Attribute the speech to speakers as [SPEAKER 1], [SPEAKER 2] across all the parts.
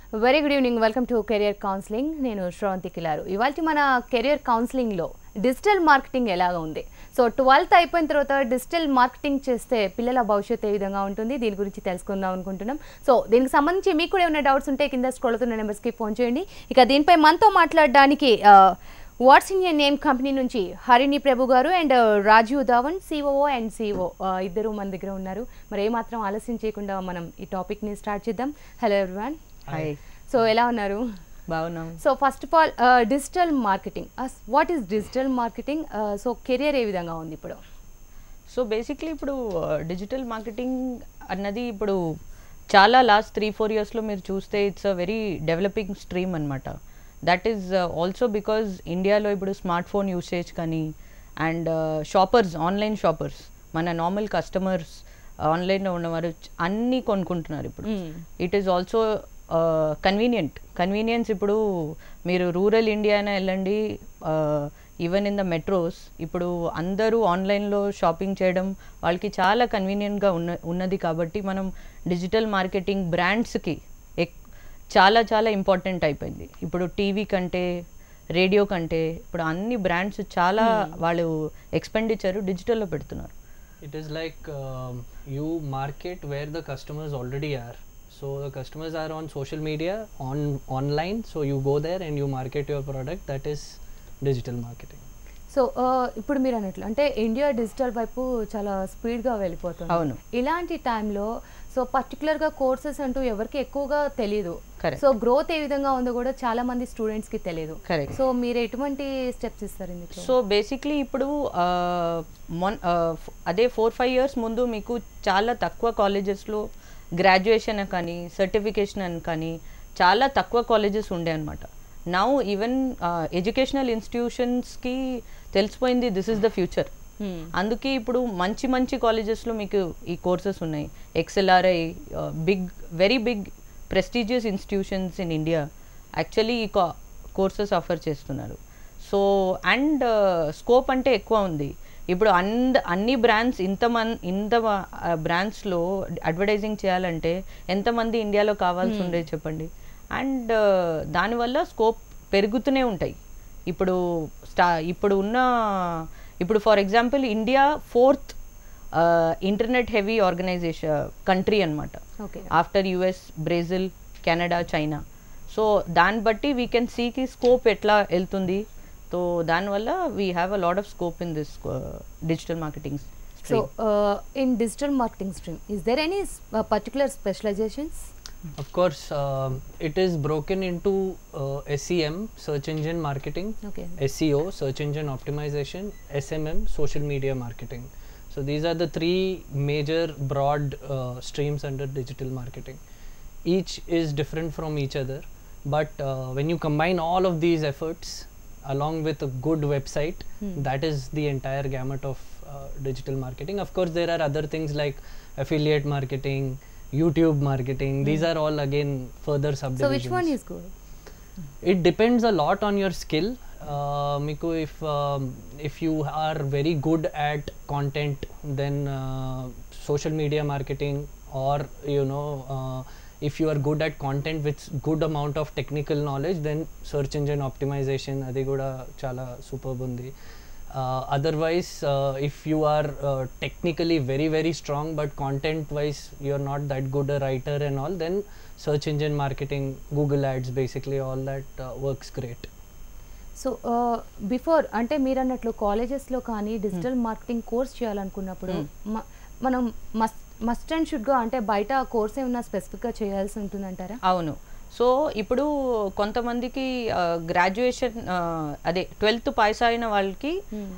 [SPEAKER 1] Very good evening. Welcome to career counselling. నేను శ్రవంతి కిలారు. ఇవాళ మన కెరియర్ కౌన్సిలింగ్లో డిజిటల్ మార్కెటింగ్ ఎలాగా ఉంది, సో 12th అయిపోయిన తర్వాత డిజిటల్ మార్కెటింగ్ చేస్తే పిల్లల భవిష్యత్తు ఏ విధంగా ఉంటుంది, దీని గురించి తెలుసుకుందాం అనుకుంటున్నాం. సో దీనికి సంబంధించి మీకు కూడా ఏమైనా డౌట్స్ ఉంటే కింద స్క్రోల్ అవుతున్న నెంబర్స్కి ఫోన్ చేయండి. ఇక దీనిపై మనతో మాట్లాడడానికి what's in your name company నుంచి Harini Prabhu garu and Rajeev Dhawan COO and CEO ఇద్దరు మన దగ్గర ఉన్నారు. మరి ఏమాత్రం ఆలస్యం చేయకుండా మనం ఈ టాపిక్ని స్టార్ట్ చేద్దాం. Hello everyone.
[SPEAKER 2] హాయ్.
[SPEAKER 1] సో ఎలా ఉన్నారు?
[SPEAKER 2] బాగున్నాం.
[SPEAKER 1] So first of all digital marketing, what is digital marketing? So career ఏ విధంగా ఉంది ఇప్పుడు?
[SPEAKER 2] సో బేసిక్లీ ఇప్పుడు డిజిటల్ మార్కెటింగ్ అన్నది ఇప్పుడు చాలా లాస్ట్ 3-4 ఇయర్స్లో మీరు చూస్తే it's a very developing stream అనమాట. దట్ ఈస్ ఆల్సో బికాజ్ ఇండియాలో ఇప్పుడు స్మార్ట్ ఫోన్ యూసేజ్ కానీ అండ్ షాపర్స్, ఆన్లైన్ షాపర్స్, మన నార్మల్ కస్టమర్స్ ఆన్లైన్లో ఉన్నవారు అన్నీ కొనుక్కుంటున్నారు ఇప్పుడు. It is also convenience. ఇప్పుడు మీరు రూరల్ ఇండియానే వెళ్ళండి, ఈవెన్ ఇన్ ద మెట్రోస్ ఇప్పుడు అందరూ ఆన్లైన్లో షాపింగ్ చేయడం వాళ్ళకి చాలా కన్వీనియంట్గా ఉన్నది. కాబట్టి మనం డిజిటల్ మార్కెటింగ్ బ్రాండ్స్కి చాలా చాలా ఇంపార్టెంట్ అయిపోయింది. ఇప్పుడు టీవీ కంటే, రేడియో కంటే ఇప్పుడు అన్ని బ్రాండ్స్ చాలా వాళ్ళు ఎక్స్పెండిచర్ డిజిటల్లో పెడుతున్నారు.
[SPEAKER 3] It is like you market where the customers already are. So the customers are on social media, online. So you go there and you market your product. That is digital marketing.
[SPEAKER 1] So ఇప్పుడు మీరు అన్నట్లు అంటే India digital వైపు చాలా స్పీడ్గా వెళ్ళిపోతుంది.
[SPEAKER 2] అవును.
[SPEAKER 1] ఇలాంటి టైంలో సో పర్టికులర్గా కోర్సెస్ అంటూ ఎవరికి ఎక్కువగా తెలియదు.
[SPEAKER 2] Correct.
[SPEAKER 1] సో గ్రోత్ ఏ విధంగా ఉందో కూడా చాలా మంది స్టూడెంట్స్కి తెలియదు.
[SPEAKER 2] Correct.
[SPEAKER 1] సో మీరు ఎటువంటి స్టెప్స్ ఇస్తారు ఇందులో?
[SPEAKER 2] సో బేసిక్లీ ఇప్పుడు అదే 4-5 ఇయర్స్ ముందు మీకు చాలా తక్కువ కాలేజెస్లో గ్రాడ్యుయేషన్ కానీ సర్టిఫికేషన్ అని కానీ చాలా తక్కువ కాలేజెస్ ఉండే అనమాట. నౌ ఈవెన్ ఎడ్యుకేషనల్ ఇన్స్టిట్యూషన్స్కి తెలిసిపోయింది దిస్ ఇస్ ద ఫ్యూచర్. అందుకే ఇప్పుడు మంచి మంచి కాలేజెస్లో మీకు ఈ కోర్సెస్ ఉన్నాయి. XLRI, very big prestigious institutions in India actually ఈ కోర్సెస్ ఆఫర్ చేస్తున్నారు. సో అండ్ స్కోప్ అంటే ఎక్కువ ఉంది. ఇప్పుడు అన్ని బ్రాండ్స్ ఇంత బ్రాండ్స్లో అడ్వర్టైజింగ్ చేయాలంటే ఎంతమంది ఇండియాలో కావాల్సి ఉండే చెప్పండి. అండ్ దానివల్ల స్కోప్ పెరుగుతూనే ఉంటాయి. ఇప్పుడు for example India 4th internet heavy organisation country అనమాట, after US, Brazil, Canada, China. So దాన్ని బట్టి వీ కెన్ సీకి స్కోప్ ఎట్లా వెళ్తుంది. సో దానివల్ల we have a lot of scope in this digital marketing.
[SPEAKER 1] So in digital marketing stream is there any particular specialisations?
[SPEAKER 3] Of course, it is broken into SEM, search engine marketing, SEO, search engine optimization, SMM, social media marketing. So these are the 3 major broad streams under digital marketing. Each is different from each other, but when you combine all of these efforts along with a good website, that is the entire gamut of digital marketing. Of course, there are other things like affiliate marketing, YouTube marketing. These are all again further subdivisions.
[SPEAKER 1] So which one is good?
[SPEAKER 3] It depends a lot on your skill. Miku, if you are very good at content, then social media marketing, or if you are good at content with good amount of technical knowledge, then search engine optimization adi kuda chala superb undi. Otherwise, if you are technically very very strong but content wise you are not that good a writer and all, then search engine marketing, Google ads, basically all that works great.
[SPEAKER 1] So before అంటే మీరు అన్నట్లు కాలేజెస్లో కానీ digital marketing course చేయాలనుకున్నప్పుడు మనం must and షుడ్గా అంటే బయట course ఏమన్నా స్పెసిఫిక్గా చేయాల్సి ఉంటుందంటారా?
[SPEAKER 2] అవును. సో ఇప్పుడు కొంతమందికి గ్రాడ్యుయేషన్ అదే 12th పాస్ అయిన వాళ్ళకి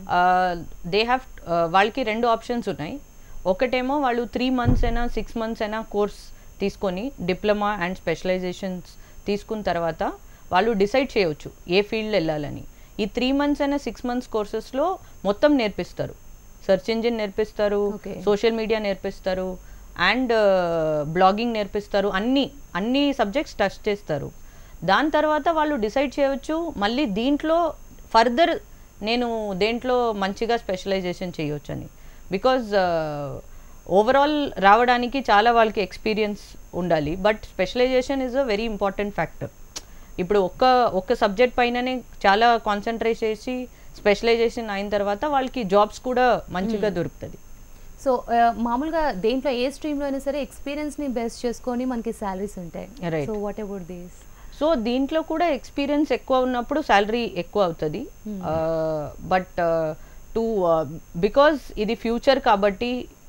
[SPEAKER 2] వాళ్ళకి 2 ఆప్షన్స్ ఉన్నాయి. ఒకటేమో వాళ్ళు 3 months అయినా 6 months అయినా కోర్స్ తీసుకొని డిప్లొమా అండ్ స్పెషలైజేషన్స్ తీసుకున్న తర్వాత వాళ్ళు డిసైడ్ చేయవచ్చు ఏ ఫీల్డ్ వెళ్ళాలని. ఈ 3 months అయినా 6 months కోర్సెస్లో మొత్తం నేర్పిస్తారు. సెర్చ్ ఇంజిన్ నేర్పిస్తారు, సోషల్ మీడియా నేర్పిస్తారు, అండ్ బ్లాగింగ్ నేర్పిస్తారు. అన్ని సబ్జెక్ట్స్ టచ్ చేస్తారు. దాని తర్వాత వాళ్ళు డిసైడ్ చేయవచ్చు మళ్ళీ దీంట్లో ఫర్దర్ నేను దేంట్లో మంచిగా స్పెషలైజేషన్ చేయవచ్చు అని. బికాజ్ ఓవరాల్ రావడానికి చాలా వాళ్ళకి ఎక్స్పీరియన్స్ ఉండాలి. But specialisation is a very important factor. ఇప్పుడు ఒక్క సబ్జెక్ట్ పైననే చాలా కాన్సన్ట్రేట్ చేసి స్పెషలైజేషన్ అయిన తర్వాత వాళ్ళకి జాబ్స్ కూడా మంచిగా దొరుకుతుంది.
[SPEAKER 1] సో మామూలుగా దేంట్లో ఏ స్ట్రీమ్లో అయినా సరే ఎక్స్పీరియన్స్ని బేస్ చేసుకొని మనకి శాలరీస్ ఉంటాయి. So what about this?
[SPEAKER 2] So దీంట్లో కూడా ఎక్స్పీరియన్స్ ఎక్కువ ఉన్నప్పుడు శాలరీ ఎక్కువ అవుతుంది. బట్ బికాజ్ ఇది ఫ్యూచర్ కాబట్టి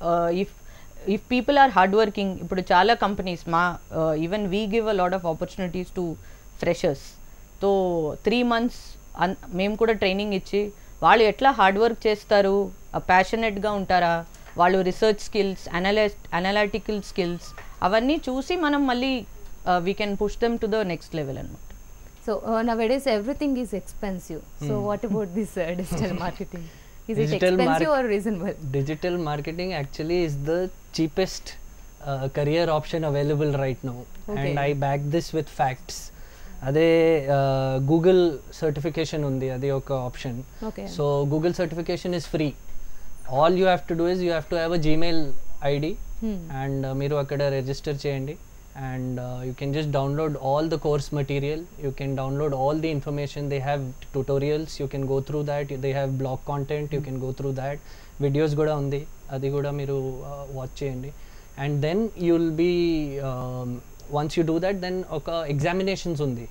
[SPEAKER 2] if people are hard working, ఇప్పుడు చాలా companies even we give a lot of opportunities to freshers. So 3 months మేము కూడా ట్రైనింగ్ ఇచ్చి వాళ్ళు ఎట్లా హార్డ్ వర్క్ చేస్తారు, ప్యాషనెట్గా ఉంటారా, వాళ్ళు రీసెర్చ్ స్కిల్స్, అనలిటికల్ స్కిల్స్ అవన్నీ చూసి మనం మళ్ళీ we can push them to the next level అనమాట.
[SPEAKER 1] So nowadays everything is expensive. So what about this digital marketing? Is it expensive or reasonable?
[SPEAKER 3] Digital marketing actually is the cheapest career option available right now.
[SPEAKER 1] Okay.
[SPEAKER 3] And I back this with facts. అదే Google certification ఉంది, అది ఒక option. So Google certification is free. All you have to do is you have to have a Gmail ID and మీరు అక్కడ register చేయండి and you can just download all the course material, you can download all the information, they have tutorials, you can go through that, they have blog content, you can go through that, videos kuda undi adi kuda meeru watch cheyandi. And then you'll be once you do that then oka examinations undi,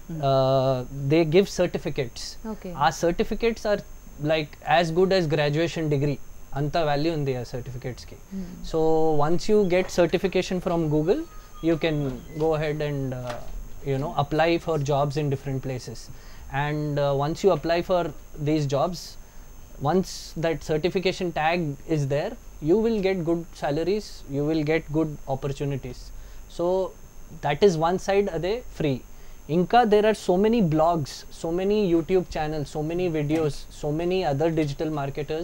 [SPEAKER 3] they give certificates.
[SPEAKER 1] Okay.
[SPEAKER 3] Our certificates are like as good as graduation degree, anta value undi aa certificates ki. So once you get certification from Google, you can go ahead and apply for jobs in different places. And once you apply for these jobs, once that certification tag is there, you will get good salaries, you will get good opportunities. So that is one side, ade free. Inka there are so many blogs, so many YouTube channels, so many videos, so many other digital marketers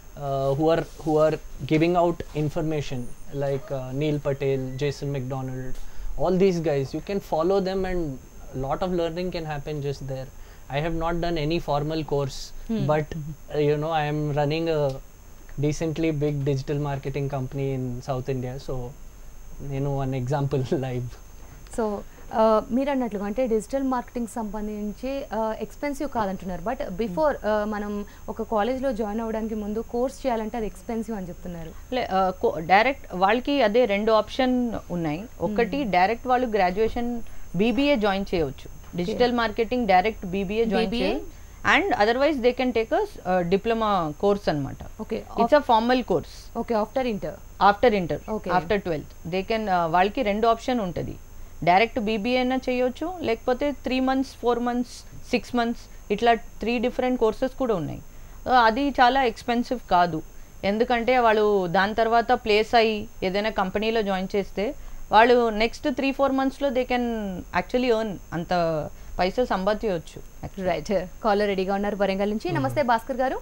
[SPEAKER 3] who are giving out information, like Neil Patel, Jason McDonald, all these guys. You can follow them and a lot of learning can happen just there. I have not done any formal course, but I am running a decently big digital marketing company in South India, so one example live.
[SPEAKER 1] So మీరు అన్నట్లుగా అంటే digital marketing సంబంధించి expensive కాదంటున్నారు, but before మనం ఒక కాలేజ్లో join అవ్వడానికి ముందు కోర్స్ చేయాలంటే అది ఎక్స్పెన్సివ్ అని చెప్తున్నారు.
[SPEAKER 2] డైరెక్ట్ వాళ్ళకి అదే 2 ఆప్షన్ ఉన్నాయి. ఒకటి డైరెక్ట్ వాళ్ళు గ్రాడ్యుయేషన్ BBA జాయిన్ చేయవచ్చు, digital marketing direct BBA join చేయవచ్చు. And otherwise they can take a diploma course అనమాట.
[SPEAKER 1] Okay,
[SPEAKER 2] it's a formal course.
[SPEAKER 1] Okay, after inter
[SPEAKER 2] after 12th they can వాళ్ళకి 2 option ఉంటుంది. Direct BBA అయినా చేయొచ్చు, లేకపోతే 3 months 4 months 6 months ఇట్లా 3 different courses కూడా ఉన్నాయి. అది చాలా ఎక్స్పెన్సివ్ కాదు, ఎందుకంటే వాళ్ళు దాని తర్వాత ప్లేస్ అయ్యి ఏదైనా కంపెనీలో జాయిన్ చేస్తే వాళ్ళు నెక్స్ట్ 3-4 monthsలో దే కెన్ యాక్చువల్లీ ఎర్న్ అంత పైసలు సంపాదించవచ్చు.
[SPEAKER 1] రైట్, కాలర్ రెడీగా ఉన్నారు వరంగల్ నుంచి. నమస్తే భాస్కర్ గారు.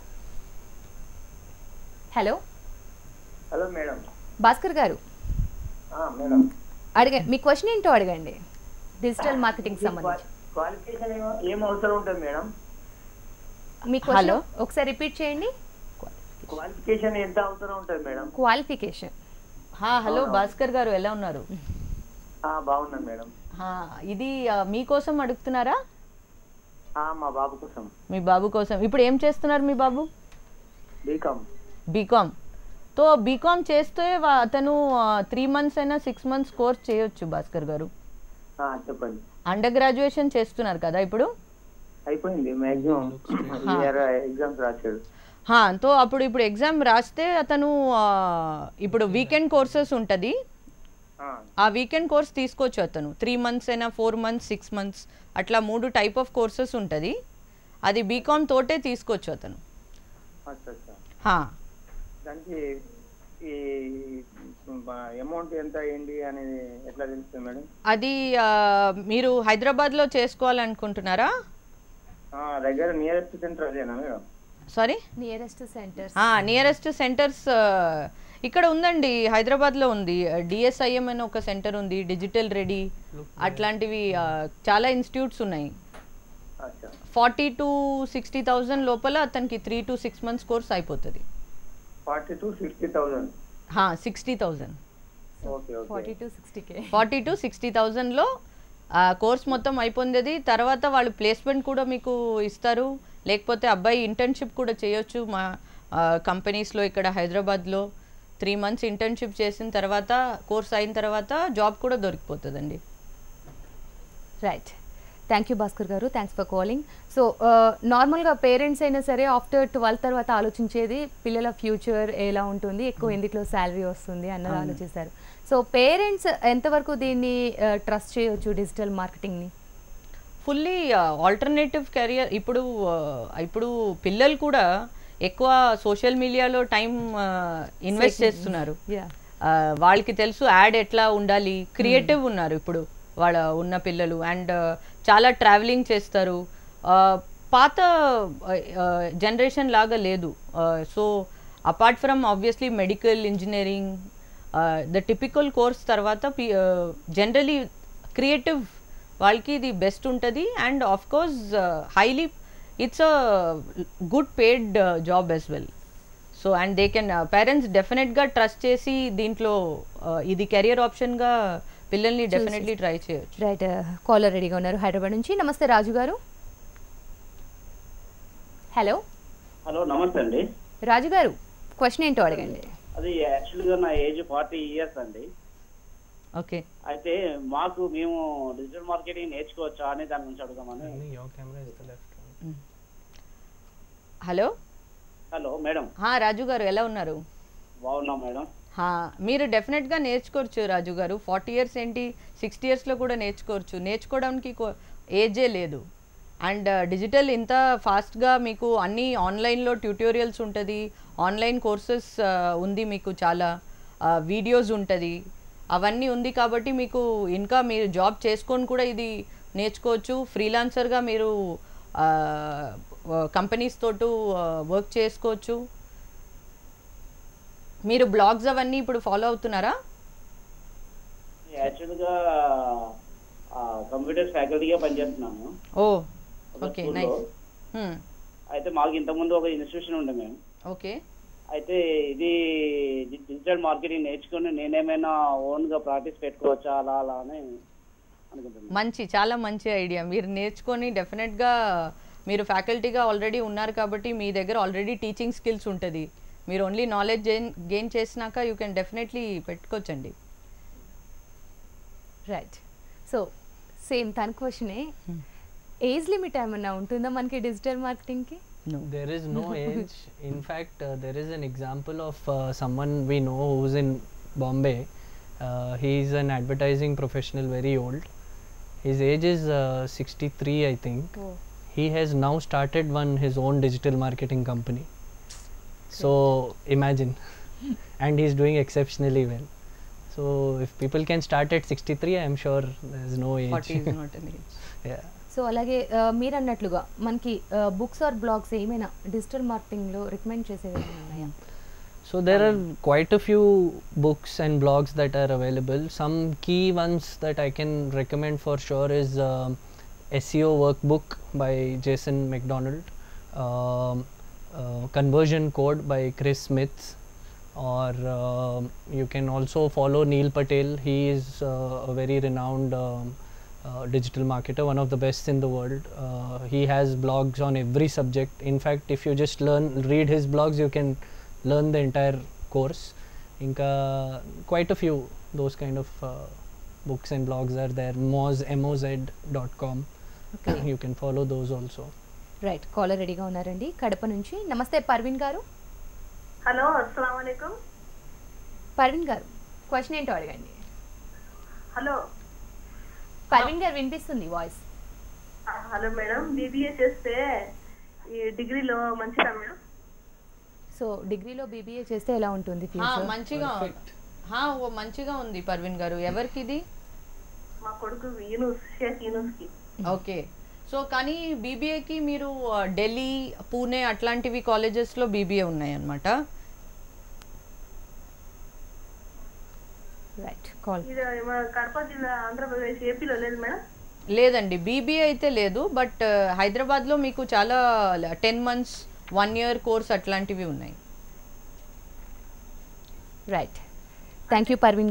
[SPEAKER 1] Hello
[SPEAKER 4] madam.
[SPEAKER 1] భాస్కర్ గారు మీ క్వశ్చన్ ఏంటో అడగండి. డిజిటల్ మార్కెటింగ్ సంబంధించి
[SPEAKER 4] క్వాలిఫికేషన్ ఏం అవసరం ఉంటుంది మేడం?
[SPEAKER 1] మీ క్వశ్చన్ ఒకసారి రిపీట్ చేయండి.
[SPEAKER 4] క్వాలిఫికేషన్ ఎంత అవసరం ఉంటుంది మేడం?
[SPEAKER 1] క్వాలిఫికేషన్.
[SPEAKER 2] హలో భాస్కర్ గారు, ఎలా ఉన్నారు?
[SPEAKER 4] బాగున్నాను మేడం.
[SPEAKER 2] ఇది మీకోసం అడుగుతున్నారా?
[SPEAKER 4] మా బాబు కోసం.
[SPEAKER 2] మీ బాబు కోసం. ఇప్పుడు ఏం చేస్తున్నారు మీ బాబు? బీకామ్. సో బీకామ్ చేస్తే అతను 3 months అయినా 6 months కోర్స్ చేయొచ్చు భాస్కర్ గారు.
[SPEAKER 4] చెప్పండి.
[SPEAKER 2] అండర్ గ్రాడ్యుయేషన్ చేస్తున్నారు కదా ఇప్పుడు?
[SPEAKER 4] అయిపోయింది మాక్సిమం, ఎగ్జామ్స్ రాశాడు.
[SPEAKER 2] సో ఇప్పుడు ఎగ్జామ్ రాస్తే అతను ఇప్పుడు వీకెండ్ కోర్సెస్ ఉంటుంది, ఆ వీకెండ్ కోర్స్ తీసుకోవచ్చు అతను. 3 months అయినా 4 months 6 months అట్లా 3 type ఆఫ్ కోర్సెస్ ఉంటుంది. అది బీకామ్ తోటే తీసుకోవచ్చు అతను.
[SPEAKER 4] దానికి ఈ అమౌంట్ ఎంత అయ్యింది అనేది ఎట్లా తెలుస్తుంది మేడం?
[SPEAKER 2] అది మీరు హైదరాబాద్లో చేసుకోవాలనుకుంటున్నారా?
[SPEAKER 4] దగ్గర నియరెస్ట్ సెంటర్ అదేనా మేడం?
[SPEAKER 2] సారీ, నియరెస్ట్ సెంటర్స్ ఇక్కడ ఉందండి, హైదరాబాద్లో ఉంది. DSIM అని ఒక సెంటర్ ఉంది, డిజిటల్ రెడీ, అట్లాంటివి చాలా ఇన్స్టిట్యూట్స్ ఉన్నాయి. 40,000 to 60,000 లోపల అతనికి 3 to 6 months కోర్స్ అయిపోతుంది.
[SPEAKER 4] 40,000 to 60,000.
[SPEAKER 2] 60,000.
[SPEAKER 4] Okay okay
[SPEAKER 1] 40 to 60K.
[SPEAKER 2] 40 to 60,000లో కోర్స్ మొత్తం అయిపోయింది. తర్వాత వాళ్ళు ప్లేస్మెంట్ కూడా మీకు ఇస్తారు, లేకపోతే అబ్బాయి ఇంటర్న్షిప్ కూడా చేయొచ్చు మా కంపెనీస్లో ఇక్కడ హైదరాబాద్లో. 3 months ఇంటర్న్షిప్ చేసిన తర్వాత కోర్స్ అయిన తర్వాత జాబ్ కూడా దొరికిపోతుందండి.
[SPEAKER 1] Right, thank you Bhaskar garu, thanks for calling. So నార్మల్గా పేరెంట్స్ అయినా సరే ఆఫ్టర్ 12 తర్వాత ఆలోచించేది పిల్లల ఫ్యూచర్ ఎలా ఉంటుంది, ఎక్కువ ఎందులో శాలరీ వస్తుంది అన్నది ఆలోచిస్తారు. సో పేరెంట్స్ ఎంతవరకు దీన్ని ట్రస్ట్ చేయొచ్చు డిజిటల్ మార్కెటింగ్ని?
[SPEAKER 2] Fully alternative career. ఇప్పుడు పిల్లలు కూడా ఎక్కువ సోషల్ మీడియాలో టైం ఇన్వెస్ట్ చేస్తున్నారు. వాళ్ళకి తెలుసు యాడ్ ఎట్లా ఉండాలి, క్రియేటివ్ ఉన్నారు ఇప్పుడు వాళ్ళ ఉన్న పిల్లలు. అండ్ చాలా ట్రావెలింగ్ చేస్తారు, పాత జనరేషన్ లాగా లేదు. So apart from obviously medical, engineering, the typical course తర్వాత జనరలీ క్రియేటివ్ వాళ్ళకి ఇది బెస్ట్ ఉంటుంది. And of course highly it's a good paid job as well. So and they can parents definitely గా trust చేసి దీంట్లో ఇది కెరియర్ ఆప్షన్ గా పిల్లల్ని డెఫినెట్లీ ట్రై చేయొచ్చు.
[SPEAKER 1] రైట్, కాలర్ రెడీగా ఉన్నారు హైదరాబాద్ నుంచి. నమస్తే రాజు గారు. హలో
[SPEAKER 5] హలో, నమస్తే అండి.
[SPEAKER 1] రాజు గారు, క్వశ్చన్ ఏంటో అడగండి.
[SPEAKER 5] అది యాక్చువల్గా నా ఏజ్ 40 years అండి.
[SPEAKER 2] ఓకే,
[SPEAKER 5] అయితే మేము డిజిటల్ మార్కెటింగ్ నేర్చుకోవచ్చా అని దాని గురించి అడుగుదామని.
[SPEAKER 2] Hello
[SPEAKER 5] hello madam.
[SPEAKER 2] రాజు గారు ఎలా ఉన్నారు?
[SPEAKER 5] బాగున్నాం మేడం.
[SPEAKER 2] మీరు డెఫినెట్గా నేర్చుకోవచ్చు రాజు గారు. 40 years ఏంటి, 60 yearsలో కూడా నేర్చుకోవచ్చు. నేర్చుకోవడానికి ఏజే లేదు. అండ్ డిజిటల్ ఇంత ఫాస్ట్గా మీకు అన్నీ ఆన్లైన్లో ట్యూటోరియల్స్ ఉంటుంది, ఆన్లైన్ కోర్సెస్ ఉంది, మీకు చాలా వీడియోస్ ఉంటుంది, అవన్నీ ఉంది. కాబట్టి మీకు ఇంకా మీరు జాబ్ చేసుకొని కూడా ఇది నేర్చుకోవచ్చు. ఫ్రీలాన్సర్గా మీరు కంపెనీస్ తోటి వర్క్ చేసుకోవచ్చు. మీరు బ్లాగ్స్ అవన్నీ ఇప్పుడు ఫాలో అవుతున్నారా?
[SPEAKER 5] యాక్చువల్గా కంప్యూటర్ ఫ్యాకల్టీగా పనిచేస్తున్నాను.
[SPEAKER 2] Okay, nice.
[SPEAKER 5] అయితే మాకు ఇంతకుముందు ఒక ఇన్స్టిట్యూషన్ ఉండే మేము.
[SPEAKER 2] ఓకే,
[SPEAKER 5] అయితే ఇది డిజిటల్ మార్కెటింగ్ నేర్చుకుని నేనేమైనా ఓన్గా ప్రాక్టీస్ పెట్టుకోవచ్చా అలా అలా అని అనుకుంటున్నాను.
[SPEAKER 2] చాలా మంచి ఐడియా. మీరు నేర్చుకొని డెఫినెట్గా మీరు ఫ్యాకల్టీగా ఆల్రెడీ ఉన్నారు కాబట్టి మీ దగ్గర ఆల్రెడీ టీచింగ్ స్కిల్స్ ఉంటుంది. మీరు ఓన్లీ నాలెడ్జ్ గెయిన్ చేసినాక యూ కెన్ డెఫినెట్లీ పెట్టుకోవచ్చండి.
[SPEAKER 1] రైట్, సో సేమ్ తన క్వశ్చనే, ఏజ్ లిమిట్ ఏమన్నా ఉంటుందా మనకి డిజిటల్ మార్కెటింగ్కి?
[SPEAKER 3] No. There is no age. In fact, there is an example of someone we know who's in Bombay. He is an advertising professional, very old. His age is 63, I think.
[SPEAKER 1] Oh.
[SPEAKER 3] He has now started his own digital marketing company. So imagine, and he's doing exceptionally well. So if people can start at 63, I'm sure there's no age.
[SPEAKER 2] 40 is not an age.
[SPEAKER 3] Yeah.
[SPEAKER 1] సో అలాగే మీరు అన్నట్లుగా మనకి books or blogs ఏమైనా digital మార్కెటింగ్లో recommend చేసేవి ఉన్నాయా?
[SPEAKER 3] So there are quite a few books and blogs that are available. Some key ones that I can recommend for sure is SEO Workbook by Jason McDonald, Conversion Code by Chris Smith, or you can also follow Neil Patel. He is a very renowned digital marketer, one of the best in the world. He has blogs on every subject. In fact, if you just read his blogs, you can learn the entire course. Inka quite a few those kind of books and blogs are there. moz.com.
[SPEAKER 1] Okay.
[SPEAKER 3] You can follow those also.
[SPEAKER 1] Right, caller రెడీగా ఉన్నారండి కడప నుంచి. నమస్తే పర్వీన్ గారు.
[SPEAKER 6] Hello, అస్సలాము అలైకుం.
[SPEAKER 1] పర్వీన్ గారు, question ఏంటో అడగండి.
[SPEAKER 6] Hello
[SPEAKER 1] Parveen గారు, వినిపిస్తుంది వాయిస్.
[SPEAKER 6] హలో మేడం, బీబీఏ చేస్తే ఈ డిగ్రీలో మంచిదా మేడం?
[SPEAKER 1] సో డిగ్రీలో బీబీఏ చేస్తే ఎలా ఉంటుంది ఫ్యూచర్?
[SPEAKER 2] మంచిగా ఉంది పర్వీన్ గారు. ఎవరికి ఇది?
[SPEAKER 6] మా కొడుకు షేక్ యూనుస్కి.
[SPEAKER 2] ఓకే, సో కానీ బీబీఏకి మీరు ఢిల్లీ, పూణే అట్లాంటివి కాలేజెస్లో బీబీఏ ఉన్నాయన్నమాట.
[SPEAKER 1] Right, call.
[SPEAKER 6] ఇది కడప జిల్లా, ఆంధ్రప్రదేశ్, ఏపీలో లేదు మేడం?
[SPEAKER 2] లేదండి, బీబీఏ అయితే లేదు. బట్ హైదరాబాద్లో మీకు చాలా 10 months, 1 year కోర్స్ అట్లాంటివి ఉన్నాయి.
[SPEAKER 1] రైట్, థ్యాంక్ యూ పర్వీన్ గారు.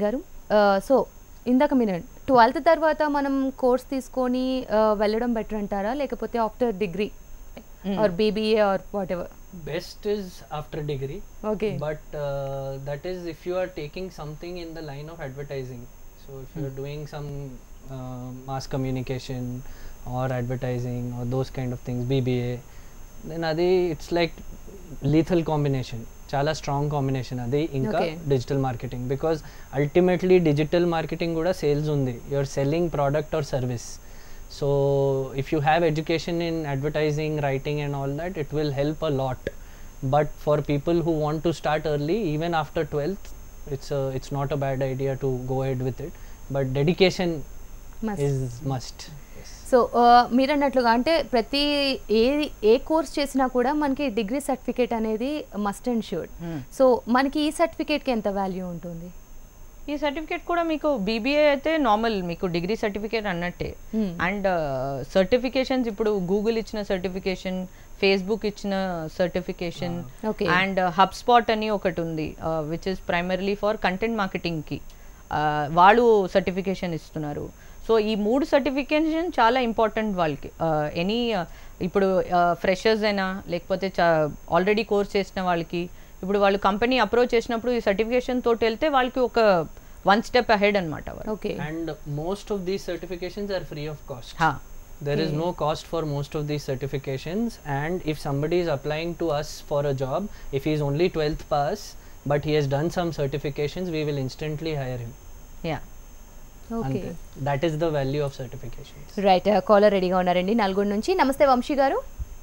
[SPEAKER 1] సో ఇందాక మీరు 12th తర్వాత మనం కోర్స్ తీసుకొని వెళ్ళడం బెటర్ అంటారా, లేకపోతే after degree or BBA or whatever?
[SPEAKER 3] Best is after degree.
[SPEAKER 1] Okay.
[SPEAKER 3] But that is if you are taking something in the line of advertising. So if you are doing some mass communication or advertising or those kind of things, BBA, then adi it's like lethal combination. Chala strong combination adi inka
[SPEAKER 1] Okay.
[SPEAKER 3] digital marketing, because ultimately digital marketing kuda sales undi. You are selling product or service. So if you have education in advertising, writing and all that, it will help a lot. But for people who want to start early, even after 12th, it's not a bad idea to go ahead with it. But dedication
[SPEAKER 1] Must.
[SPEAKER 3] is must.
[SPEAKER 1] So మీరు అన్నట్లుగా అంటే ప్రతి ఏ course చేసినా కూడా మనకి degree certificate అనేది must and should. So మనకి ఈ సర్టిఫికేట్కి ఎంత వాల్యూ ఉంటుంది?
[SPEAKER 2] ఈ సర్టిఫికేట్ కూడా మీకు బీబీఏ అయితే నార్మల్ మీకు డిగ్రీ సర్టిఫికేట్ అన్నట్టే. అండ్ సర్టిఫికేషన్స్ ఇప్పుడు గూగుల్ ఇచ్చిన సర్టిఫికేషన్, ఫేస్బుక్ ఇచ్చిన certification,
[SPEAKER 1] Okay.
[SPEAKER 2] And HubSpot అని ఒకటి ఉంది which is primarily for content మార్కెటింగ్కి వాళ్ళు సర్టిఫికేషన్ ఇస్తున్నారు. సో ఈ 3 సర్టిఫికేషన్ చాలా ఇంపార్టెంట్ వాళ్ళకి. ఎనీ ఇప్పుడు ఫ్రెషర్స్ అయినా లేకపోతే ఆల్రెడీ కోర్స్ చేసిన వాళ్ళకి, ఇప్పుడు వాళ్ళు కంపెనీ అప్రోచ్ చేసినప్పుడు ఈ సర్టిఫికేషన్ తోటి వెళ్తే వాళ్ళకి ఒక 1 step ahead అనమాట.
[SPEAKER 1] Okay.
[SPEAKER 3] And most of these certifications are free of cost. There is no cost for most of these certifications, and if somebody is applying to us for a job, if he is only 12th pass but he has done some certifications, we will instantly hire him.
[SPEAKER 2] Yeah
[SPEAKER 1] okay,
[SPEAKER 3] Ante. That is the value of certifications.
[SPEAKER 1] Right. Caller రెడీగా ఉన్నారండి నల్గొండ నుంచి. నమస్తే వంశీ గారు.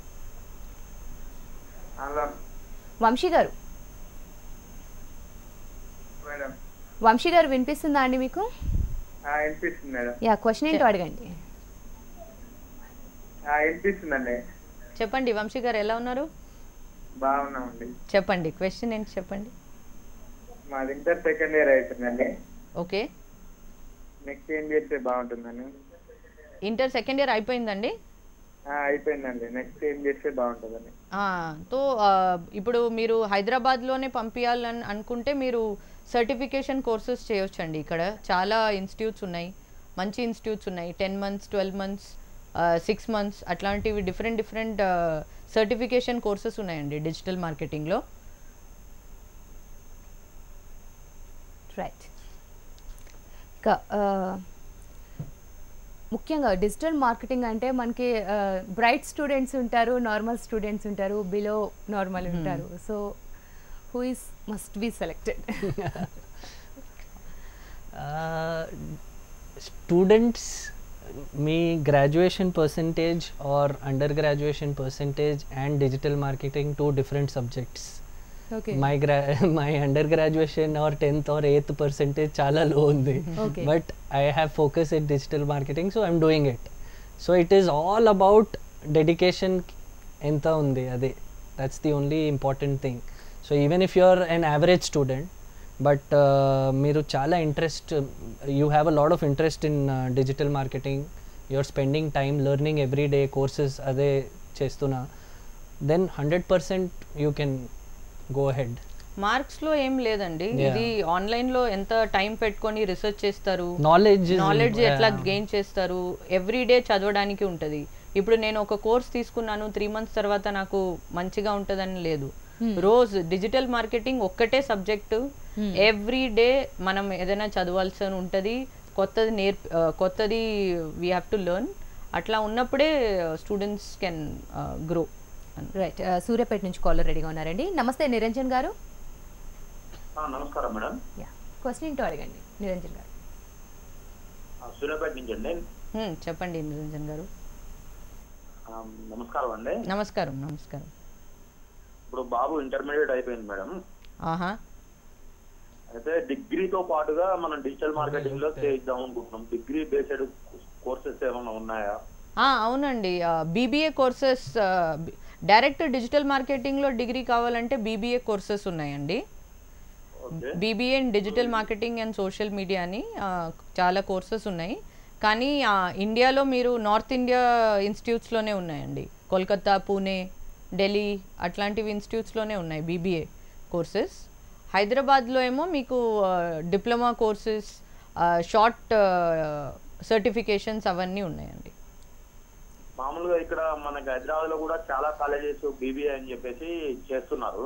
[SPEAKER 4] Hello
[SPEAKER 1] Vamsi గారు,
[SPEAKER 4] madam.
[SPEAKER 1] Vamsi గారు వినిపిస్తుందా అండి మీకు?
[SPEAKER 4] వినిపిస్తుంది మేడం.
[SPEAKER 1] యా, క్వశ్చన్ ఏంటో అడగండి.
[SPEAKER 4] వినిపిస్తుందండి.
[SPEAKER 2] చెప్పండి వంశీ గారు, ఎలా ఉన్నారు?
[SPEAKER 4] బాగున్నామండి.
[SPEAKER 2] చెప్పండి, క్వశ్చన్ ఏంటి చెప్పండి.
[SPEAKER 4] మాది ఇంటర్ సెకండ్ ఇయర్ అవుతుందండి.
[SPEAKER 2] ఓకే,
[SPEAKER 4] నెక్స్ట్ ఏం చేస్తే బాగుంటుందని.
[SPEAKER 2] ఇంటర్ సెకండ్ ఇయర్ అయిపోయిందండి.
[SPEAKER 4] అయిపోయిందండి. నెక్స్ట్ ఏం చేస్తే బాగుంటుందని.
[SPEAKER 2] తో ఇప్పుడు మీరు హైదరాబాద్లోనే పంపించాలని అనుకుంటే మీరు సర్టిఫికేషన్ కోర్సెస్ చేయొచ్చండి. ఇక్కడ చాలా ఇన్స్టిట్యూట్స్ ఉన్నాయి, మంచి ఇన్స్టిట్యూట్స్ ఉన్నాయి. 10 months, 12 months, 6 months అట్లాంటివి డిఫరెంట్ సర్టిఫికేషన్ కోర్సెస్ ఉన్నాయండి డిజిటల్ మార్కెటింగ్లో.
[SPEAKER 1] రైట్. ఇంకా ముఖ్యంగా డిజిటల్ మార్కెటింగ్ అంటే మనకి బ్రైట్ స్టూడెంట్స్ ఉంటారు, నార్మల్ స్టూడెంట్స్ ఉంటారు, బిలో నార్మల్ ఉంటారు. So who is must be selected?
[SPEAKER 3] Students, మీ graduation percentage or under graduation percentage and digital marketing 2 different subjects.
[SPEAKER 1] Okay.
[SPEAKER 3] My under graduation or 10th or 8th percentage చాలా low ఉంది.
[SPEAKER 1] Okay.
[SPEAKER 3] But I have focus in digital marketing, so I'm doing it. So it is all about dedication. ఎంత ఉంది అదే, that's the only important thing. So even if you are an average student, but మీరు చాలా interest, you have a lot of interest in digital marketing, you're spending time learning every day, courses అదే చేస్తున్నా, then 100% you can go ahead.
[SPEAKER 2] Marks లో ఏం లేదండి. ఇది online లో ఎంత టైం పెట్టుకొని రీసెర్చ్ చేస్తారు, నాలెడ్జ్ ఎట్లా గెయిన్ చేస్తారు, ఎవ్రీ డే చదవడానికి ఉంటుంది. ఇప్పుడు నేను ఒక కోర్స్ తీసుకున్నాను, 3 months తర్వాత నాకు మంచిగా ఉంటుందని లేదు. రోజు డిజిటల్ మార్కెటింగ్ ఒక్కటే సబ్జెక్టు, ఎవ్రీ డే మనం ఏదైనా చదవాల్సి ఉంటుంది, కొత్తది వీ హ్యావ్ టు లెర్న్. అట్లా ఉన్నప్పుడే students can grow.
[SPEAKER 1] Right. Suryapet నుంచి కాలర్ రెడీగా ఉన్నారండి. నమస్తే నిరంజన్ గారు.
[SPEAKER 5] నమస్కారం మేడం.
[SPEAKER 1] యా, క్వశ్చన్ ఏంటో అడగండి నిరంజన్ గారు.
[SPEAKER 5] సూర్యాపేట నుంచి అండి.
[SPEAKER 2] చెప్పండి నిరంజన్ గారు.
[SPEAKER 5] నమస్కారం అండి.
[SPEAKER 2] నమస్కారం.
[SPEAKER 5] ఇప్పుడు బాబు ఇంటర్మీడియట్ అయిపోయింది మేడం.
[SPEAKER 2] ఆహా.
[SPEAKER 5] అయితే డిగ్రీతో పాటుగా మనం డిజిటల్ మార్కెటింగ్ లో చేద్దాం అనుకుంటున్నాం. డిగ్రీ బేస్డ్ కోర్సెస్ ఏమైనా ఉన్నాయా?
[SPEAKER 2] అవునండి, బీబీఏ కోర్సెస్, డైరెక్ట్ డిజిటల్ మార్కెటింగ్లో డిగ్రీ కావాలంటే బీబీఏ కోర్సెస్ ఉన్నాయండి. BBA in digital marketing and social media అని చాలా కోర్సెస్ ఉన్నాయి. కానీ ఇండియాలో మీరు నార్త్ ఇండియా ఇన్స్టిట్యూట్స్లోనే ఉన్నాయండి. కోల్కతా, పూణే, ఢిల్లీ అట్లాంటివి ఇన్స్టిట్యూట్స్లోనే ఉన్నాయి బీబీఏ కోర్సెస్. హైదరాబాద్లో ఏమో మీకు డిప్లొమా కోర్సెస్ షార్ట్ సర్టిఫికేషన్స్ అవన్నీ ఉన్నాయండి.
[SPEAKER 7] మామూలుగా ఇక్కడ మనకి హైదరాబాద్ లో కూడా చాలా కాలేజెస్ బీబీఏ అని చెప్పేసి చేస్తున్నారు.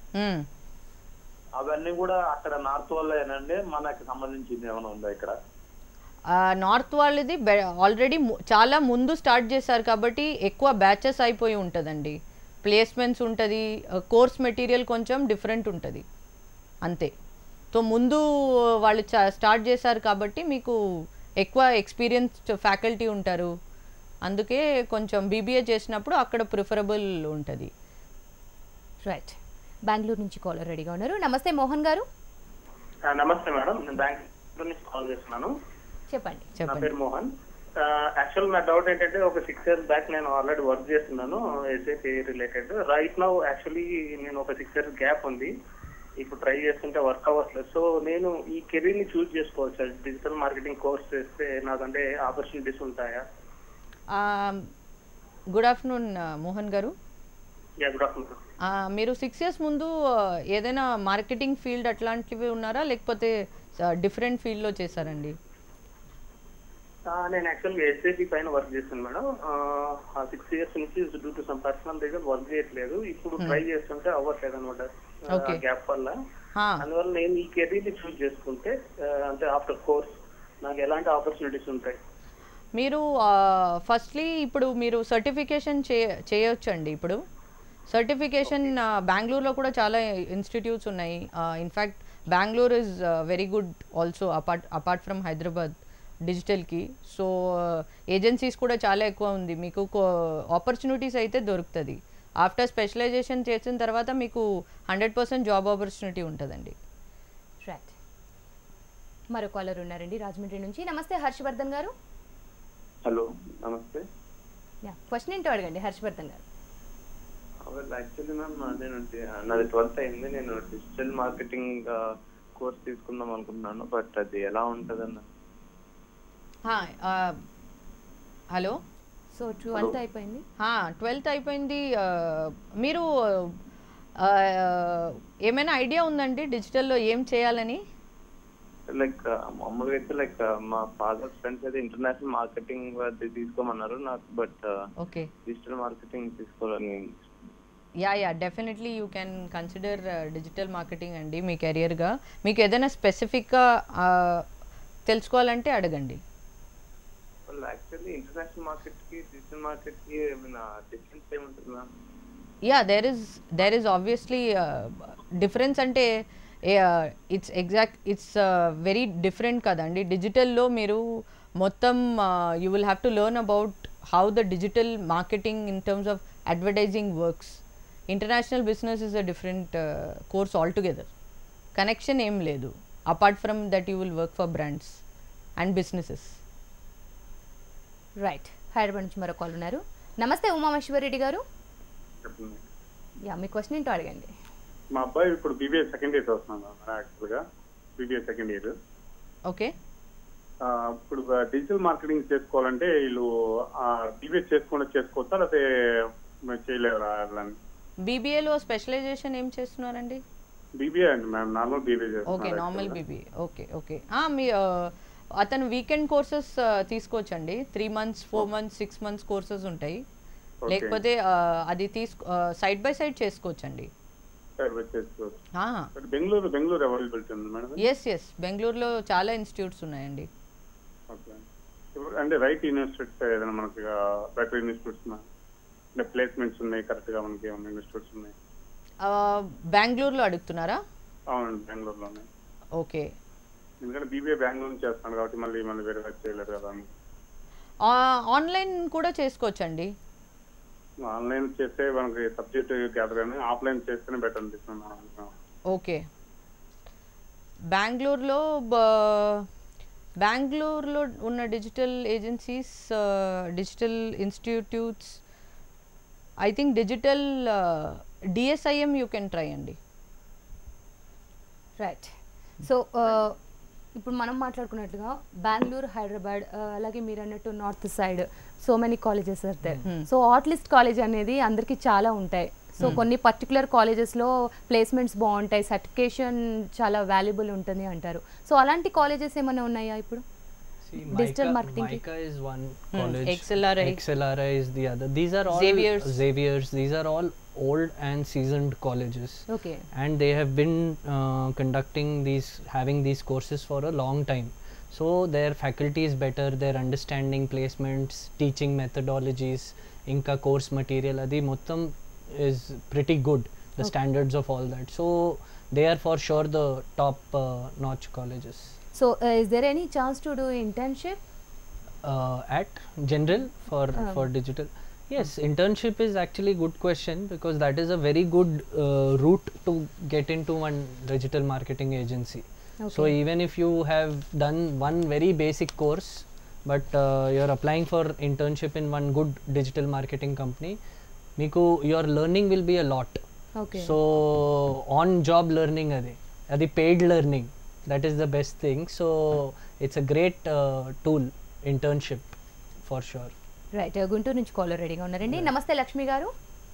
[SPEAKER 7] అవన్నీ కూడా అక్కడ నార్త్ వాళ్ళేనండి, మనకి సంబంధించింది ఏమైనా ఉందా ఇక్కడ?
[SPEAKER 2] నార్త్ వాళ్ళది ఆల్రెడీ చాలా ముందు స్టార్ట్ చేశారు కాబట్టి ఎక్కువ బ్యాచెస్ అయిపోయి ఉంటుందండి. ప్లేస్మెంట్స్ ఉంటుంది, కోర్స్ మెటీరియల్ కొంచెం డిఫరెంట్ ఉంటుంది అంతే. సో ముందు వాళ్ళు స్టార్ట్ చేశారు కాబట్టి మీకు ఎక్కువ ఎక్స్పీరియన్స్డ్ ఫ్యాకల్టీ ఉంటారు, అందుకే కొంచెం బీబీఏ చేసినప్పుడు అక్కడ ప్రిఫరబుల్ ఉంటుంది.
[SPEAKER 1] రైట్. బెంగళూరు నుంచి కాలర్ రెడీగా ఉన్నారు. నమస్తే మోహన్ గారు.
[SPEAKER 4] నమస్తే మేడం, నేను బెంగళూరు నుంచి కాల్ చేస్తున్నాను.
[SPEAKER 1] చెప్పండి.
[SPEAKER 4] నా పేరు మోహన్. యాక్చువల్ నా డౌట్ ఏంటంటే ఒక 6 years బ్యాక్ నేను ఆల్రెడీ వర్క్ చేస్తున్నాను SAP related. Right now actually నేను ఒక 6 years గ్యాప్ ఉంది, ఇప్పుడు ట్రై చేస్తుంటే వర్క్ అవ్వట్లేదు. సో నేను ఈ కెరీర్ ని చూస్ చేసుకోవచ్చు, డిజిటల్ మార్కెటింగ్ కోర్స్ చేస్తే నాకంటే ఆపర్చునిటీస్ ఉంటాయా?
[SPEAKER 2] Good afternoon Mohan garu.
[SPEAKER 4] Good afternoon.
[SPEAKER 2] మీరు 6 years ముందు ఏదైనా మార్కెటింగ్ ఫీల్డ్ అట్లాంటివి ఉన్నారా, లేకపోతే డిఫరెంట్ ఫీల్డ్లో చేశారండి?
[SPEAKER 4] నేను యాక్చువల్గా ఎస్ఏపీ పైన వర్క్ చేస్తాను మేడం. 6 years నుంచి due to some personal reason work చేయట్లేదు, ఇప్పుడు ట్రై చేస్తుంటే అవ్వట్లేదు అనమాట గ్యాప్ వల్ల. అందువల్ల నేను ఈ కెరీర్ ని చూస్ చేసుకుంటే అంటే ఆఫ్టర్ కోర్స్ నాకు ఎలాంటి ఆపర్చునిటీస్ ఉంటాయి?
[SPEAKER 2] మీరు ఫస్ట్లీ ఇప్పుడు మీరు సర్టిఫికేషన్ చేయొచ్చండి. ఇప్పుడు సర్టిఫికేషన్ బెంగళూరులో కూడా చాలా ఇన్స్టిట్యూట్స్ ఉన్నాయి. In fact Bengaluru is very good also apart from Hyderabad డిజిటల్కి. సో ఏజెన్సీస్ కూడా చాలా ఎక్కువ ఉంది, మీకు ఆపర్చునిటీస్ అయితే దొరుకుతుంది. ఆఫ్టర్ స్పెషలైజేషన్ చేసిన తర్వాత మీకు 100% జాబ్ ఆపర్చునిటీ ఉంటుందండి.
[SPEAKER 1] రైట్. మరో కాలర్ ఉన్నారండి రాజమండ్రి నుంచి. నమస్తే హర్షవర్ధన్ గారు.
[SPEAKER 8] హలో నమస్తే.
[SPEAKER 1] క్వశ్చన్ ఏంటో అడగండి హర్షవర్ధన్ గారు.
[SPEAKER 8] యాక్చువల్లీ మ్యామ్ నాది 12th అయింది, నేను డిజిటల్ మార్కెటింగ్ కోర్స్ తీసుకుందాం అనుకుంటున్నాను, బట్ అది ఎలా ఉంటుందన్న?
[SPEAKER 2] హలో.
[SPEAKER 1] సో 12th అయిపోయింది.
[SPEAKER 2] 12th అయిపోయింది. మీరు ఏమైనా ఐడియా ఉందండి డిజిటల్లో ఏం చేయాలని?
[SPEAKER 8] లైక్ మామూలుగా అయితే లైక్ మా ఫాదర్ ఫ్రెండ్స్ అయితే ఇంటర్నేషనల్ మార్కెటింగ్ తీసుకోమన్నారు నాకు, బట్
[SPEAKER 2] ఓకే
[SPEAKER 8] డిజిటల్ మార్కెటింగ్ తీసుకోవాలని.
[SPEAKER 2] Yeah definitely you can consider digital marketing అండి మీ కెరియర్గా. మీకు ఏదైనా స్పెసిఫిక్గా తెలుసుకోవాలంటే అడగండి.
[SPEAKER 8] యాక్చువల్లీ ఇంటర్నేషనల్ మార్కెట్కి డిజిటల్ మార్కెట్కి ఏమైనా డిఫరెన్స్ ఏముంటుంది ma'am?
[SPEAKER 2] Yeah there is obviously difference. అంటే ఇట్స్ వెరీ డిఫరెంట్ కదండి. డిజిటల్లో మీరు మొత్తం you will have to learn about how the digital marketing in terms of advertising works. International business is a different course altogether. Connection ఏం లేదు apart from that you will work for brands and businesses.
[SPEAKER 1] Right. Hyderabad నుంచి మరో call ఉన్నారు. నమస్తే ఉమామేశ్వరరెడ్డి గారు. మీ question ఏంటో అడగండి.
[SPEAKER 9] మా అబ్బాయి ఇప్పుడు బీబీఏ సెకండ్ ఇయర్ వస్తున్నాను యాక్చువల్గా, బీబీఏ సెకండ్ ఇయర్.
[SPEAKER 2] ఓకే.
[SPEAKER 9] ఇప్పుడు డిజిటల్ మార్కెటింగ్ చేసుకోవాలంటే వీళ్ళు బీబీఏ చేసుకోవచ్చా లేకపోతే చేయలేరా?
[SPEAKER 2] బీబీఏలో స్పెషలైజేషన్ ఏం చేస్తున్నారండి?
[SPEAKER 9] బీబీఏ అండి ma'am, normal BBA.
[SPEAKER 2] Okay, normal BBA. Okay. మీ అతను వీకెండ్ కోర్సెస్ తీసుకోవచ్చండి. 3 months 4 months 6 months కోర్సెస్ ఉంటాయి. లేకపోతే అది సైడ్ బై సైడ్ చేసుకోవచ్చండి.
[SPEAKER 9] బెంగళూరు అవైలబిలిటీ ఉంది మేడం?
[SPEAKER 2] ఎస్ బెంగళూరులో చాలా ఇన్స్టిట్యూట్స్ ఉన్నాయండి.
[SPEAKER 9] అంటే రైట్ ఇన్స్టిట్యూట్స్ ఏదైనా మనకి బెటర్ ఇన్స్టిట్యూట్స్ అంటే ప్లేస్మెంట్స్ ఉన్నాయి కరెక్ట్గా మనకి ఏమైనా ఇన్స్టిట్యూట్స్ ఉన్నాయి?
[SPEAKER 2] బెంగళూరులో అడుగుతున్నారా?
[SPEAKER 9] అవునండి, బెంగళూరులోనే.
[SPEAKER 2] ఓకే.
[SPEAKER 9] ఎందుకంటే బీబీఏ బెంగళూరు నుంచి చేస్తాను కాబట్టి మళ్ళీ వేరే చేయలేరు కదా.
[SPEAKER 2] ఆన్లైన్ కూడా చేసుకోవచ్చండి.
[SPEAKER 9] ఆన్లైన్ చేస్తే మనకి సబ్జెక్ట్ గ్యాదర్ కానీ ఆఫ్లైన్ చేస్తేనే బెటర్ అనిపిస్తుంది.
[SPEAKER 2] ఓకే. బెంగళూరులో ఉన్న digital agencies, digital institutes, I think digital DSIM you can try అండి.
[SPEAKER 1] రైట్. సో ఇప్పుడు మనం మాట్లాడుకున్నట్లుగా బెంగళూరు, హైదరాబాద్, అలాగే మీరు అన్నట్టు north side so many colleges are there. So hot list college అనేది అందరికీ చాలా ఉంటాయి. సో కొన్ని పర్టికులర్ కాలేజెస్లో ప్లేస్మెంట్స్ బాగుంటాయి, సర్టిఫికేషన్ చాలా వాల్యుబుల్ ఉంటుంది antaru. So alanti colleges ఏమైనా ఉన్నాయా ఇప్పుడు? Digital marketing.
[SPEAKER 3] Mica is one college.
[SPEAKER 2] XLRI
[SPEAKER 3] is the other. These are all Xavier's. These are all old and seasoned colleges.
[SPEAKER 1] Okay.
[SPEAKER 3] And they have been having these courses for a long time. So their faculty is better, their understanding, placements, teaching methodologies, inka course material, adi mottam is pretty good. The standards of all that. So they are for sure the top notch colleges.
[SPEAKER 1] So is there any chance to do internship
[SPEAKER 3] at general for digital? Yes, internship is actually a good question because that is a very good route to get into one digital marketing agency.
[SPEAKER 1] Okay.
[SPEAKER 3] So even if you have done one very basic course but you're applying for internship in one good digital marketing company, your learning will be a lot.
[SPEAKER 1] Okay.
[SPEAKER 3] So on job learning adi paid learning, that is the best thing. So it's a great tool, internship for sure.
[SPEAKER 1] Right, Guntur నుంచి caller రెడీగా ఉన్నారండి. నమస్తే లక్ష్మి గారు.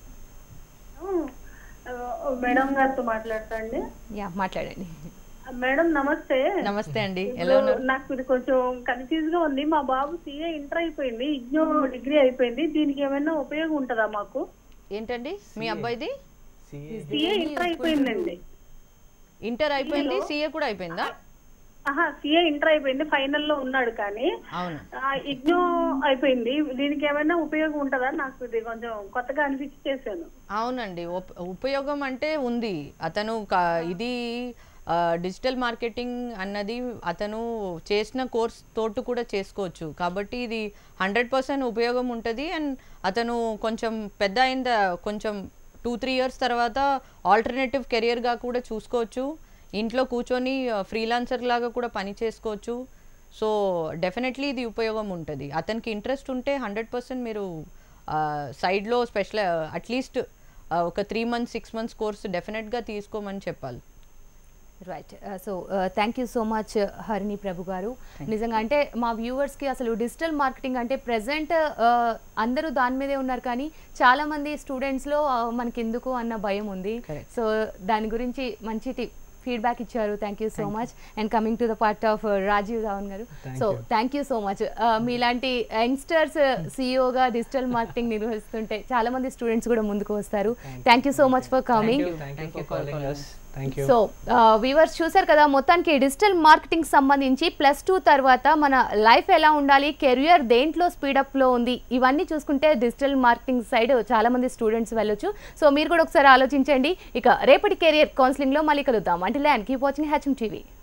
[SPEAKER 6] Madam గారితో మాట్లాడతాండి.
[SPEAKER 1] Yeah మాట్లాడండి
[SPEAKER 6] madam. నమస్తే.
[SPEAKER 2] నమస్తే అండి, ఎలా ఉన్నారు?
[SPEAKER 6] నాకు ఇది కొంచెం కన్ఫ్యూజ్ గా ఉంది. మా బాబు సిఏ ఇంటర్ అయిపోయింది, ఇగ్నో డిగ్రీ అయిపోయింది, దీనికి ఏమైనా ఉపయోగం ఉంటుందా మాకు?
[SPEAKER 2] ఏంటండి మీ అబ్బాయిది?
[SPEAKER 6] సిఏ ఇంటర్ అయిపోయిందండి.
[SPEAKER 2] ఇంటర్ అయిపోయింది, సిఏ కూడా అయిపోయిందా?
[SPEAKER 6] సిఏ ఇంటర్ అయిపోయింది, ఫైనల్ లో ఉన్నాడు. కానీ ఇగ్నో అయిపోయింది, దీనికి ఏమైనా ఉపయోగం ఉంటుందా? నాకు ఇది కొంచెం కొత్తగా అనిపించి చేశాను.
[SPEAKER 2] అవునండి, ఉపయోగం అంటే ఉంది. అతను ఇది డిజిటల్ మార్కెటింగ్ అన్నది అతను చేసిన కోర్స్ తోటి కూడా చేసుకోవచ్చు. కాబట్టి ఇది 100% ఉపయోగం ఉంటుంది. అండ్ అతను కొంచెం పెద్ద అయిందా, కొంచెం 2-3 years తర్వాత ఆల్టర్నేటివ్ కెరియర్గా కూడా చూసుకోవచ్చు. ఇంట్లో కూర్చొని ఫ్రీలాన్సర్ లాగా కూడా పని చేసుకోవచ్చు. సో డెఫినెట్లీ ఇది ఉపయోగం ఉంటుంది. అతనికి ఇంట్రెస్ట్ ఉంటే 100% మీరు సైడ్లో స్పెషల్ అట్లీస్ట్ ఒక 3 months 6 months కోర్స్ డెఫినెట్గా తీసుకోమని చెప్పాలి.
[SPEAKER 1] Right. So thank you so much Harini Prabhu garu. నిజంగా అంటే మా వ్యూవర్స్కి అసలు డిజిటల్ మార్కెటింగ్ అంటే ప్రెజెంట్ అందరూ దాని మీదే ఉన్నారు, కానీ చాలామంది స్టూడెంట్స్లో మనకి ఎందుకు అన్న భయం ఉంది. సో దాని గురించి మంచి ఫీడ్బ్యాక్ ఇచ్చారు. Thank you so much. And coming to the part of Rajeev Ravan garu, so thank you so much. మీలాంటి యంగ్స్టర్స్ సిఇఓగా డిజిటల్ మార్కెటింగ్ నిర్వహిస్తుంటే చాలా మంది స్టూడెంట్స్ కూడా ముందుకు వస్తారు. Thank you so much for coming. So viewers చూసారు కదా, మొత్తానికి డిజిటల్ మార్కెటింగ్ సంబంధించి +2 తర్వాత మన లైఫ్ ఎలా ఉండాలి, కెరియర్ దేంట్లో స్పీడప్లో ఉంది, ఇవన్నీ చూసుకుంటే డిజిటల్ మార్కెటింగ్ సైడ్ చాలా మంది స్టూడెంట్స్ వెళ్ళొచ్చు. సో మీరు కూడా ఒకసారి ఆలోచించండి. ఇక రేపటి కెరియర్ కౌన్సిలింగ్లో మళ్ళీ కలుద్దాం. Until then, keep watching HM TV.